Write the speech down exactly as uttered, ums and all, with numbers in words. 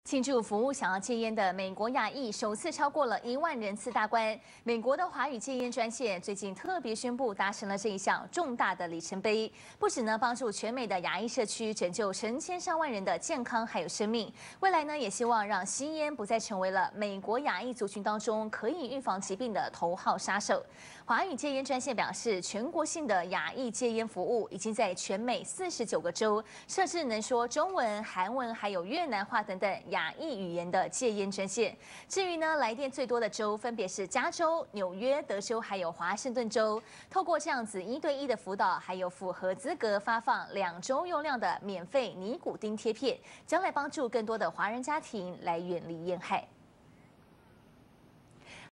庆祝服务想要戒烟的美国亚裔首次超过了一万人次大关。美国的华语戒烟专线最近特别宣布达成了这一项重大的里程碑，不止呢帮助全美的亚裔社区拯救成千上万人的健康还有生命，未来呢也希望让吸烟不再成为了美国亚裔族群当中可以预防疾病的头号杀手。华语戒烟专线表示，全国性的亚裔戒烟服务已经在全美四十九个州设置能说中文、韩文还有越南话等等亚裔语言的戒烟专线。至于呢，来电最多的州分别是加州、纽约、德州还有华盛顿州。透过这样子一对一的辅导，还有符合资格发放两周用量的免费尼古丁贴片，将来帮助更多的华人家庭来远离烟害。